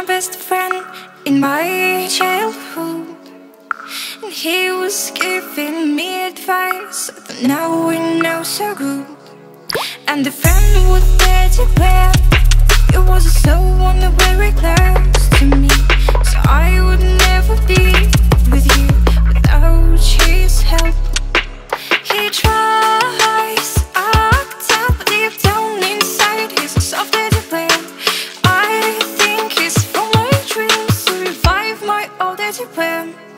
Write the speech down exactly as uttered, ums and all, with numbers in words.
my best friend in my childhood, and he was giving me advice that now we know so good. And the friend was there to wear, it was someone very close to me, so I would never be with you without his help. He tries, I tell, but deep down inside he's a soft little player. I think he's from my dreams to revive my old dirty plan.